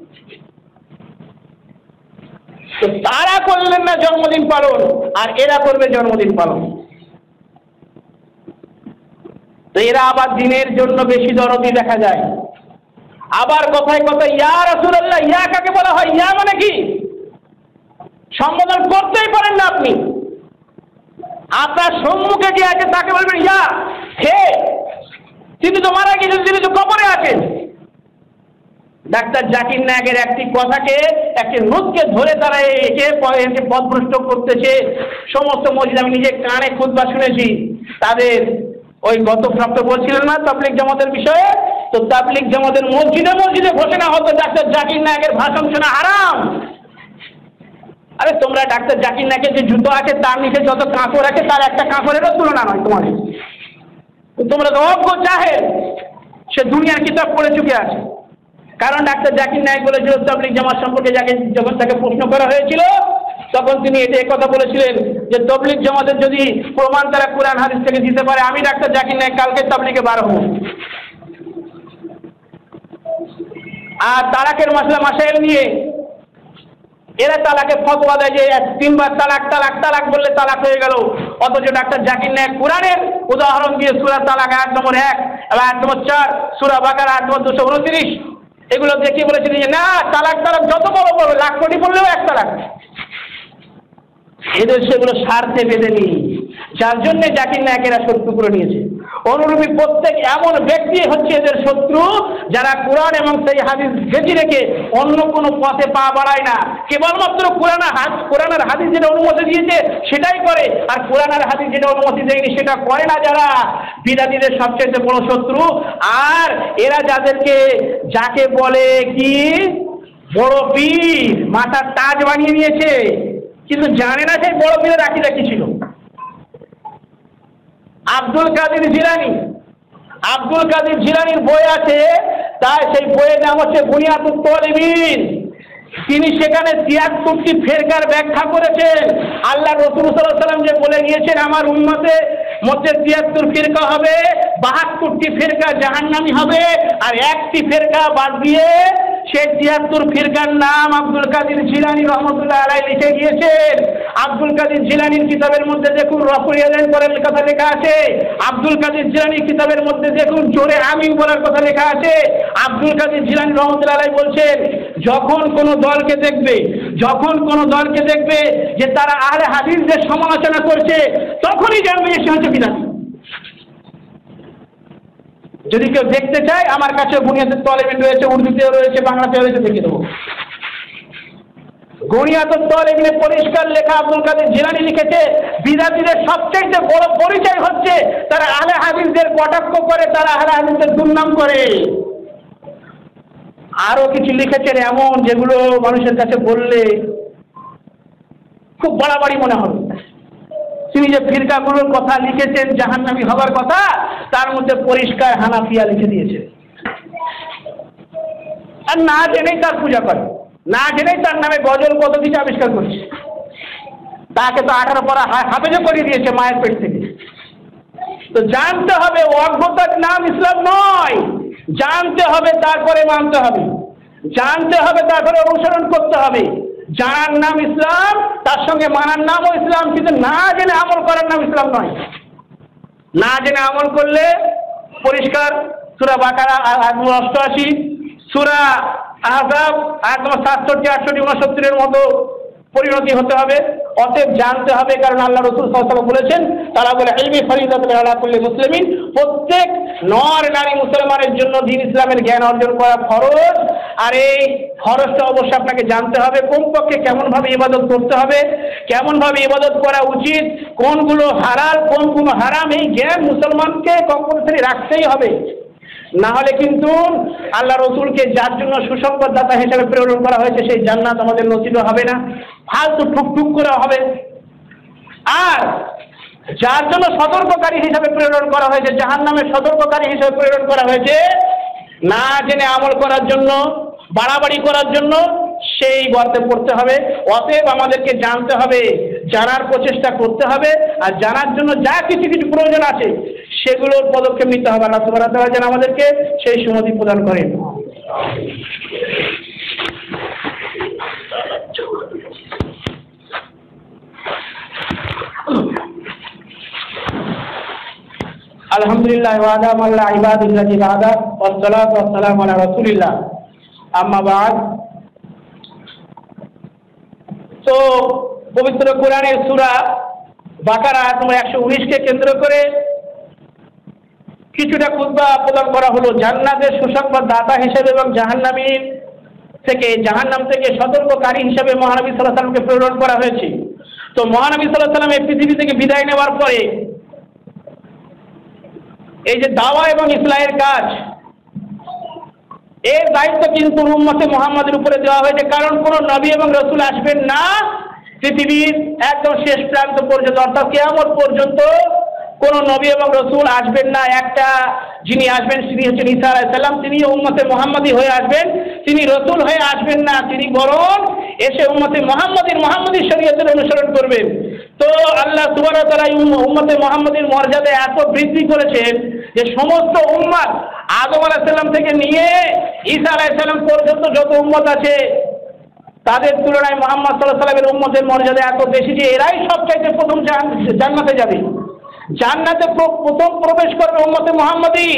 তো তারা করলেন না জন্মদিন পালন, আর এরা করবে জন্মদিন পালন। তো এরা আবার দিনের জন্য বেশি দরদি দেখা যায়। আবার কথায় কথায় ইয়া রাসূলুল্লাহ, ইয়া কাকে বলা হয়? ইয়া মানে কি? সম্বোধন করতেই পারেন না আপনি। আপনার সম্মুখে যে আছে তাকে বলবেন ইয়া, হে, তিনি তো মারা গেছেন, তিনি তো কবরে আছেন। ডাক্তার জাকির নায়েকের একটি কথাকে, একটি নোটকে ধরে তারা একে একে পথভ্রষ্ট করতেছে। সমস্ত মসজিদ আমি নিজে কানে খুতবা শুনেছি। তাদের ওই গত প্রাপ্ত বলছিলেন না তাবলীগ জামাতের বিষয়ে, তো তাবলীগ জামাতের মসজিদে মসজিদে ঘোষণা হতো ডাক্তার জাকির নায়েকের ভাষণ শোনা হারাম। আরে তোমরা ডাক্তার জাকির নায়েকের যে জুতো আছে তার নিচে যত কাঁকড় আছে তার একটা কাঁকড়েরও তুলনা নয় তোমাদের। তোমরা তো অজ্ঞ জাহেল, সে দুনিয়ার কিতাব পড়ে চুকে আছে। কারণ ডাক্তার জাকির নায়েক বলেছিল তাবলীগ জামাত সম্পর্কে, যাকে যখন তাকে প্রশ্ন করা হয়েছিল তখন তিনি এটা কথা বলেছিলেন যে তাবলীগ জামাতের যদি প্রমাণ তারা কোরআন হাদিস থেকে দিতে পারে, আমি ডাক্তার জাকির নায়েক কালকে তাবলীগে বার হব। আর তালাকের মাসলা মাসাইল নিয়ে এরা তালাকে ফতোয়া দেয় যে তিনবার তালাক তালাক তালাক বললে তালাক হয়ে গেল, অথচ ডাক্তার জাকির নায়েক কোরআনের উদাহরণ দিয়ে সূরা তালাক আয়াত নম্বর এক এবং আয়াত নম্বর চার, সূরা বাকারা আয়াত নম্বর দুশো উনত্রিশ, এগুলো দেখিয়ে বলেছিলেন যে না, তালাক তালাক যত বড় বড় লাখ কোটি বললেও এক তালাক। এদের সেগুলো স্বার্থে বেঁধেনি, যার জন্য জাকির নায়েকেরা শত্রু করে নিয়েছে। অনুরূপী প্রত্যেক এমন ব্যক্তি হচ্ছে এদের শত্রু যারা কোরআন এবং সেই হাদিস বেঁচে রেখে অন্য কোনো পথে পা বাড়ায় না, কেবলমাত্র কোরআন কোরআনের হাদিস যেটা অনুমতি দিয়েছে সেটাই করে, আর কোরআনের হাদিস যেটা অনুমতি দেয়নি সেটা করে না। যারা বিদাতীদের সবচেয়ে বড় শত্রু। আর এরা যাদেরকে যাকে বলে কি বড় পীর, মাথার তাজ বানিয়ে নিয়েছে, কিন্তু জানে না সেই বড় পীরের আকীদা কি ছিল। আব্দুল কাদের জিলানী, আব্দুল কাদের জিলানীর বই আছে, তাই সেই বইয়ের নাম হচ্ছে বুনিয়াতুত তালিবিন। তিনি সেখানে তিয়াত্তরটি ফেরকার ব্যাখ্যা করেছেন। আল্লাহ রাসূল সাল্লাল্লাহু আলাইহি ওয়াসাল্লাম যে বলে গিয়েছেন আমার উম্মতের মধ্যে তিয়াত্তর ফিরকা হবে, বাহাত্তরটি ফিরকা জাহান্নামী হবে, আর একটি ফিরকা বাদ দিয়ে সেই তিয়াত্তর ফিরকার নাম আব্দুল কাদের জিলানী রহমতুল্লাহ আলাইহি লিখে গিয়েছেন। আব্দুল কাদের জিলানীর কিতাবের মধ্যে দেখুন রফুল ইয়াদাইন করার কথা লেখা আছে। আব্দুল কাদের জিলানীর কিতাবের মধ্যে দেখুন জোরে আমিন বলার কথা লেখা আছে। আব্দুল কাদের জিলানী রহমতুল্লাহ আলাইহি বলছেন, যখন কোনো দলকে দেখবে যখন কোনো দলকে দেখবে যে তারা আহলে হাদিসদের সমালোচনা করছে, তখনই জানবে যে সে হচ্ছে বিদআতি। যদি কেউ দেখতে চায় আমার কাছে বুনিয়াতুত তালিবিন রয়েছে, উর্দুতেও রয়েছে, বাংলাতেও রয়েছে, দেখে দেবো। গনিয়াতুত তালিবিনে পরিষ্কার লেখা, আব্দুল কাদের জিলানী লিখেছে, বিদাতীদের সবচেয়ে বড় পরিচয় হচ্ছে তারা আহলে হাদিসদের কটাক্ষ করে, তারা আহলে হাদিসদের দুর্নাম করে। আরো কিছু লিখেছেন এমন যেগুলো মানুষের কাছে বললে খুব বাড়াবাড়ি মনে হবে। তিনি যে ফিরকাগুলোর কথা লিখেছেন জাহান্নামী হবার কথা, তার মধ্যে পরিষ্কার হানাফিয়া লিখে দিয়েছে। আর না জেনেই তার পূজা করে, না জেনেই তার নামে গজল কত কিছু আবিষ্কার করছে। তাকে তো আঠারো পরা হাফেজও করিয়ে দিয়েছে মায়ের পেট থেকে। তো জানতে হবে অজ্ঞতার নাম ইসলাম নয়, জানতে হবে তারপরে মানতে হবে, জানতে হবে তারপরে অনুসরণ করতে হবে। জানার নাম ইসলাম, তার সঙ্গে মানার নামও ইসলাম, কিন্তু না জেনে আমল করার নাম ইসলাম নয়। না জেনে আমল করলে পরিষ্কার সূরা বাকারা আয়াত অষ্টআশি, সূরা আহজাব আয়াত সাতষট্টি আটষট্টি উনসত্তরের মতো পরিণতি হতে হবে। অতএব জানতে হবে, কারণ আল্লাহ রাসূল সাল্লাল্লাহু আলাইহি ওয়াসাল্লাম বলেছেন, তারা বলে ইলমি ফরিদাতুন আলা কুল্লি মুসলিমিন, প্রত্যেক নর নারী মুসলমানের জন্য দ্বীন ইসলামের জ্ঞান অর্জন করা ফরজ। আর এই ফরজটা অবশ্যই আপনাকে জানতে হবে, কমপক্ষে কেমনভাবে ইবাদত করতে হবে, কেমনভাবে ইবাদত করা উচিত, কোনগুলো হালাল কোনগুলো হারাম, এই জ্ঞান মুসলমানকে কম্পালসারি রাখতেই হবে। না হলে কিন্তু আল্লাহ রসুলকে যার জন্য সুসংবাদদাতা হিসেবে প্রেরণ করা হয়েছে সেই জান্নাত আমাদের নসিব হবে না, ফালতু ঠুকঠুক করা হবে। আর যার জন্য সতর্ককারী হিসেবে প্রেরণ করা হয়েছে, জাহান্নামের সতর্ককারী হিসেবে প্রেরণ করা হয়েছে, না জেনে আমল করার জন্য, বাড়াবাড়ি করার জন্য, সেই গর্তে পড়তে হবে। অতএব আমাদেরকে জানতে হবে, জানার প্রচেষ্টা করতে হবে, আর জানার জন্য যা কিছু কিছু প্রয়োজন আছে সেগুলোর পদক্ষেপ নিতে হবে। আল্লাহ সুবহানাহু ওয়া তাআলা যেন আমাদেরকে সেই সুমতি প্রদান করেন। আলহামদুলিল্লাহ ওয়াদা মাল্লা ইবাদিল্লাহি বাদা ওয়াসসালাতু ওয়াসসালামু আলা রাসূলিল্লাহ, আম্মা বাদ। তো পবিত্র কোরআনের সূরা বাকারা আয়াত নম্বর একশো উনিশকে কেন্দ্র করে কিছুটা খুতবা প্রদান করা হলো। জান্নাতের সুসংবাদ দাতা হিসেবে এবং জাহান্নামীর থেকে জাহান্নাম থেকে সতর্ককারী হিসেবে মহানবী সাল্লাল্লাহু আলাইহি ওয়াসাল্লামকে প্রেরণ করা হয়েছে। তো মহানবী সাল্লাল্লাহু আলাইহি ওয়াসাল্লাম এই পৃথিবী থেকে বিদায় নেওয়ার পরে এই যে দাওয়া এবং ইসলাহের কাজ, এর দায়িত্ব কিন্তু উম্মতে মুহাম্মাদের উপরে দেওয়া হয়েছে। কারণ কোনো নবী এবং রাসূল আসবেন না পৃথিবীর একদম শেষ প্রান্ত পর্যন্ত, অর্থাৎ কিয়ামত পর্যন্ত কোনো নবী এবং রাসূল আসবেন না। একটা যিনি আসবেন তিনি হচ্ছেন ঈসা আলাইহিস সালাম, তিনি উম্মতে মুহাম্মাদি হয়ে আসবেন, তিনি রাসূল হয়ে আসবেন না, তিনি বরং এসে উম্মতে মুহাম্মাদির মুহাম্মাদি শরীয়তের অনুসরণ করবেন। তো আল্লাহ সুবহানাহু ওয়া তাআলা উম্মতে মুহাম্মাদির মর্যাদা এত বৃদ্ধি করেছেন যে সমস্ত উম্মত আদম আলাইহিস সালাম থেকে নিয়ে ঈসা আলাইহিস সালাম পর্যন্ত যত উম্মত আছে তাদের তুলনায় মুহাম্মদ সাল্লাল্লাহু আলাইহি ওয়াসাল্লামের উম্মতের মর্যাদা এত বেশি যে এরাই সবচাইতে প্রথম জান্নাতে যাবে। জান্নাতে প্রথম প্রবেশ করবে উম্মতে মুহাম্মাদি।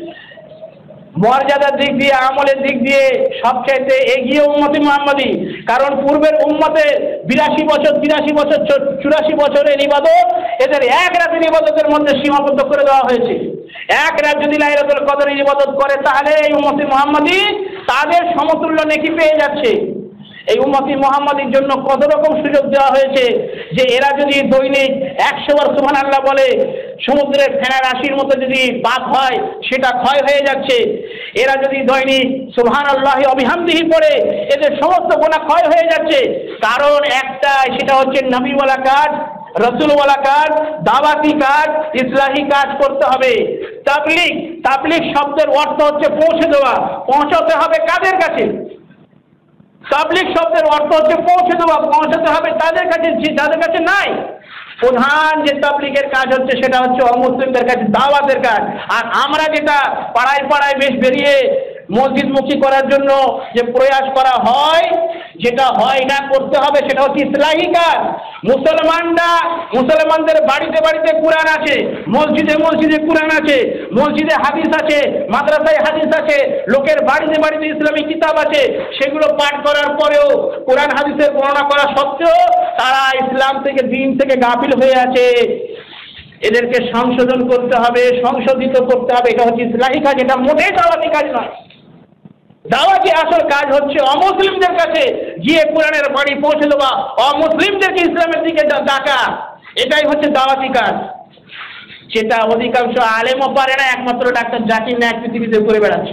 মর্যাদার দিক দিয়ে, আমলের দিক দিয়ে সবচাইতে এগিয়ে উম্মতে মুহাম্মাদি। কারণ পূর্বের উম্মতে বিরাশি বছর তিরাশি বছর চুরাশি বছরের ইবাদত এদের এক রাতের ইবাদতের মধ্যে সীমাবদ্ধ করে দেওয়া হয়েছে। এক রাত যদি লাইলাতুল কদরের ইবাদত করে তাহলে এই উম্মতে মুহাম্মাদি তাদের সমতুল্য নেকি পেয়ে যাচ্ছে। এই উম্মতি মুহাম্মাদির জন্য কত রকম সুযোগ দেওয়া হয়েছে যে এরা যদি দৈনিক একশো বার সুবহানাল্লাহ বলে সমুদ্রের ফেনা রাশির মতো যদি পাপ হয় সেটা ক্ষয় হয়ে যাচ্ছে। এরা যদি দৈনিক সুবহানাল্লাহি ওয়া বিহামদিহি পড়ে এদের সমস্ত গুনাহ ক্ষয় হয়ে যাচ্ছে। কারণ একটা, সেটা হচ্ছে নবীওয়ালা কাজ, রসুলওয়ালা কাজ, দাওয়াতি কাজ, ইসলাহি কাজ করতে হবে। তাবলীগ, তাবলীগ শব্দের অর্থ হচ্ছে পৌঁছে দেওয়া। পৌঁছাতে হবে কাদের কাছে? তাবলীগ শব্দের অর্থ হচ্ছে পৌঁছে দেওয়া। পৌঁছাতে হবে তাদের কাছে যাদের কাছে নাই। প্রধান যে তাবলীগের কাজ হচ্ছে সেটা হচ্ছে অমুসলিমদের কাছে দাওয়াতের কাজ। আর আমরা যেটা পাড়ায় পাড়ায় বেশ বেরিয়ে মসজিদমুখী করার জন্য যে প্রয়াস করা হয়, যেটা হয় না করতে হবে, সেটা হচ্ছে ইসলাহি কাজ। মুসলমানরা, মুসলমানদের বাড়িতে বাড়িতে কোরআন আছে, মসজিদে মসজিদে কোরআন আছে, মসজিদে হাদিস আছে, মাদ্রাসায় হাদিস আছে, লোকের বাড়িতে বাড়িতে ইসলামিক কিতাব আছে। সেগুলো পাঠ করার পরেও, কোরআন হাদিসের বর্ণনা করা সত্ত্বেও তারা ইসলাম থেকে, দ্বীন থেকে গাফিল হয়ে আছে। এদেরকে সংশোধন করতে হবে, সংশোধিত করতে হবে। এটা হচ্ছে ইসলাহি কাজ, এটা মোটেই দাওয়াতি কাজ নয়। দাওয়াতি আসল কাজ হচ্ছে অমুসলিমদের কাছে গিয়ে কোরআনের বাণী পৌঁছে দেওয়া, অমুসলিমদেরকে ইসলামের দিকে ডাকা, এটাই হচ্ছে দাওয়াতি কাজ, যেটা অধিকাংশ আলেমও পারে না, একমাত্র ডাক্তার জাকির নায়েক পৃথিবীতে করে বেড়াচ্ছে।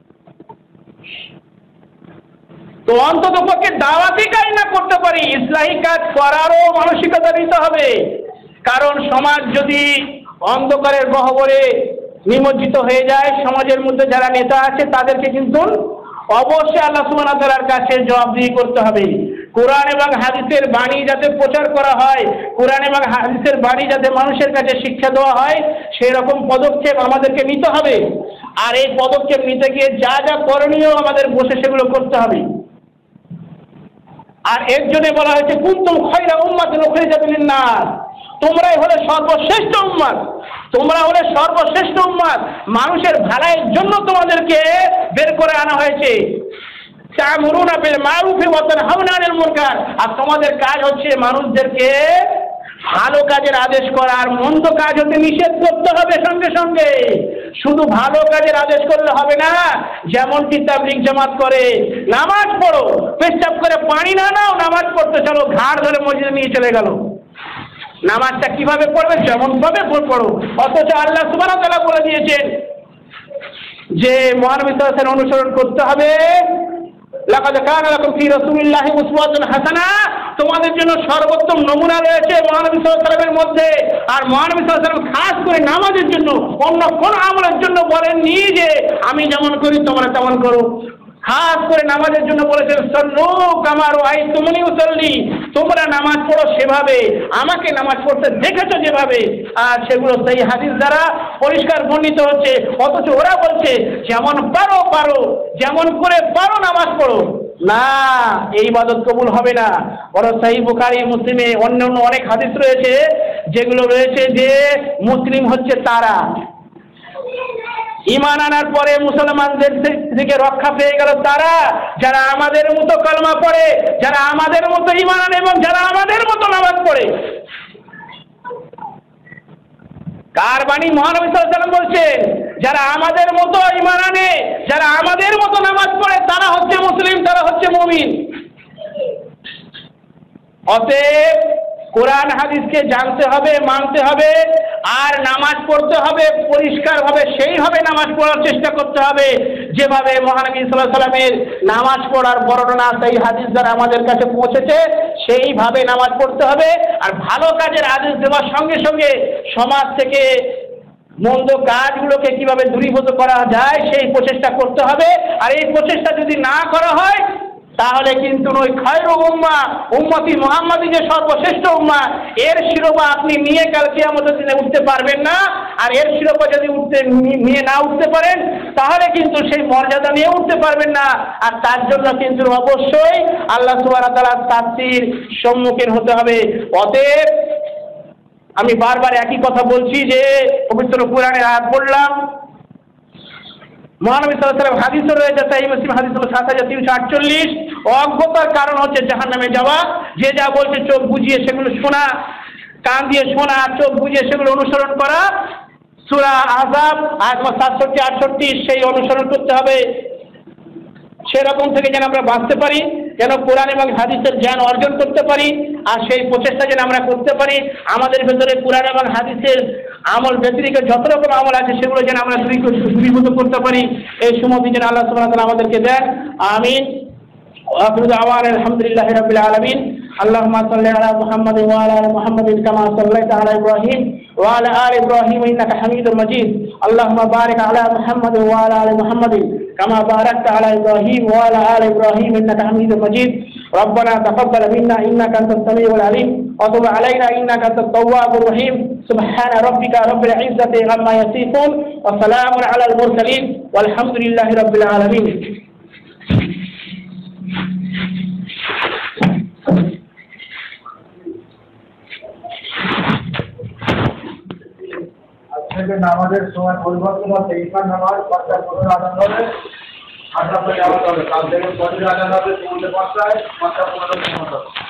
তো অন্তত পক্ষে দাওয়াতি কাজ না করতে পারি, ইসলাহী কাজ করারও মানসিকতা নিতে হবে। কারণ সমাজ যদি অন্ধকারের গহ্বরে নিমজ্জিত হয়ে যায়, সমাজের মধ্যে যারা নেতা আছে তাদেরকে কিন্তু অবশ্যই আল্লাহ সুবহানাহু ওয়া তাআলার কাছে জবাবদিহি করতে হবে। কোরআন এবং হাদিসের বাণী যাতে প্রচার করা হয়, কোরআন এবং হাদিসের বাণী যাতে মানুষের কাছে শিক্ষা দেওয়া হয়, সেই রকম পদক্ষেপ আমাদেরকে নিতে হবে। আর এই পদক্ষেপ নিতে গিয়ে যা যা করণীয় আমাদের বসে সেগুলো করতে হবে। আর এর জন্য বলা হয়েছে কুনতুম খায়রা উম্মাতিন উখরিজাত লিন-নাস, তোমরাই হলে সর্বশ্রেষ্ঠ উম্মত, তোমরা হলে সর্বশ্রেষ্ঠ উম্মত, মানুষের ভালোর জন্য তোমাদেরকে বের করে আনা হয়েছে। তা'মুরুনা বিল মা'রুফি ওয়া তানহাউনা আনিল মুনকার, আর তোমাদের কাজ হচ্ছে মানুষদেরকে ভালো কাজের আদেশ করা, আর মন্দ কাজ হতে নিষেধ করতে হবে সঙ্গে সঙ্গে। শুধু ভালো কাজের আদেশ করলে হবে না, যেমন কি তাবলীগ জামাত করে, নামাজ পড়ো, পেশাব করে পানি না নাও, নামাজ পড়তে চলো, ঘাড় ধরে মসজিদে নিয়ে চলে গেল। নামাজটা কিভাবে পড়বে? যেমন ভাবে পড়ো। অথচ আল্লাহ সুবহানাহু ওয়া তাআলা বলে দিয়েছেন যে মহানবী সাল্লাল্লাহু আলাইহি ওয়াসাল্লাম অনুসরণ করতে হবে। লাকাদ কানা লাকুম ফি রাসূলিল্লাহি উসওয়াতুন হাসানা, তোমাদের জন্য সর্বোত্তম নমুনা রয়েছে মহানবী সাল্লাল্লাহু আলাইহি ওয়াসাল্লামের মধ্যে। আর মহানবী সাল্লাল্লাহু আলাইহি ওয়াসাল্লাম খাস করে নামাজের জন্য, অন্য কোন আমলের জন্য বলেননি যে আমি যেমন করি তোমরা তেমন করো। খাস করে নামাজের জন্য বলেছেন সাল্লু কামা রাআইতুমুনি উসাল্লি, তোমরা নামাজ পড়ো সেভাবে আমাকে নামাজ পড়তে দেখেছো যেভাবে। আর সেগুলো সেই হাদিস দ্বারা পরিষ্কার বর্ণিত হচ্ছে। অথচ ওরা বলছে যেমন পারো পারো, যেমন করে পারো নামাজ পড়ো। না, এই ইবাদত কবুল হবে না। বরং সহিহ বুখারী মুসলিমে অন্য অন্য অনেক হাদিস রয়েছে যেগুলো রয়েছে যে মুসলিম হচ্ছে তারা, ঈমান আনার পরে মুসলমানদের থেকে রক্ষা পেয়ে গেল তারা, যারা আমাদের মতো কালমা পড়ে, যারা আমাদের মতো ঈমান আনে এবং যারা আমাদের মতো নামাজ পড়ে। কার বাণী? মহানবী সাল্লাল্লাহু আলাইহি ওয়াসাল্লাম বলছেন যারা আমাদের মতো ঈমান আনে, যারা আমাদের মতো নামাজ পড়ে, তারা হচ্ছে মুসলিম, তারা হচ্ছে মুমিন। অতএব কোরআন হাদিসকে জানতে হবে, মানতে হবে, আর নামাজ পড়তে হবে পরিষ্কারভাবে, সেইভাবে নামাজ পড়ার চেষ্টা করতে হবে যেভাবে মহানবী সাল্লাল্লাহু আলাইহি ওয়াসাল্লামের নামাজ পড়ার বর্ণনা সেই হাদিস দ্বারা আমাদের কাছে পৌঁছেছে, সেইভাবে নামাজ পড়তে হবে। আর ভালো কাজের আদেশ দেওয়ার সঙ্গে সঙ্গে সমাজ থেকে মন্দ কাজগুলোকে কিভাবে দূরীভূত করা যায় সেই প্রচেষ্টা করতে হবে। আর এই প্রচেষ্টা যদি না করা হয় তাহলে কিন্তু ওই খায়রু উম্মাহ, উম্মতি মুহাম্মাদি যে সর্বশ্রেষ্ঠ উম্মাহ, এর শিরোপা আপনি নিয়ে কাল কিয়ামতের দিনে উঠতে পারবেন না। আর এর শিরোপা যদি উঠতে নিয়ে না উঠতে পারেন তাহলে কিন্তু সেই মর্যাদা নিয়ে উঠতে পারবেন না। আর তার জন্য কিন্তু অবশ্যই আল্লাহ সুবহানাহু ওয়া তাআলার শাস্তির সম্মুখীন হতে হবে। অতএব আমি বারবার একই কথা বলছি যে পবিত্র কোরআনের আয়াত পড়লাম, মহানবী সাল্লাল্লাহু আলাইহি ওয়াসাল্লাম হাদিসও রয়েছে, তাই মুসলিম হাদিস হলো সাত হাজার তিনশো আটচল্লিশ। অজ্ঞতার কারণ হচ্ছে জাহান্নামে যাওয়া। যে যা বলছে চোখ বুজিয়ে সেগুলো শোনা, কান দিয়ে শোনা, চোখ বুজিয়ে সেগুলো অনুসরণ করা। সূরা আহজাব আয়াত সাতষট্টি আটষট্টি সেই অনুসরণ করতে হবে। সেরকম থেকে যেন আমরা বাঁচতে পারি, যেন কোরআন এবং হাদিসের জ্ঞান অর্জন করতে পারি, আর সেই প্রচেষ্টা যেন আমরা করতে পারি। আমাদের ভেতরে কোরআন এবং হাদিসের আমল ব্যতিরিক্ত যত রকম আমল আছে সেগুলো যেন আমরা দূরীভূত করতে পারি। এই সুমতি যেন আল্লাহ সুবহানাহু ওয়া তাআলা আমাদেরকে দেন। আমিন। وآخر دعوانا الحمد لله رب العالمين. اللهم صل على محمد وعلى آل محمد كما صليت على إبراهيم وعلى آل إبراهيم إنك حميد مجيد. اللهم بارك على محمد وعلى آل محمد كما باركت على إبراهيم وعلى آل إبراهيم إنك حميد مجيد. ربنا تقبل منا إنك أنت السميع العليم وتب علينا إنك أنت التواب الرحيم. سبحان ربك رب العزة عما يصفون وسلام على المرسلين والحمد لله رب العالمين. নামাজের সময় পরিবর্তন হচ্ছে, ইমাম নামাজ পাঁচটায় পনেরো আদান হবে, আটটা পরে আবার হবে, কাল থেকে পনেরো আদান হবে, চৌদ্দ পাঁচটায় পাঁচটা পনেরো হবে।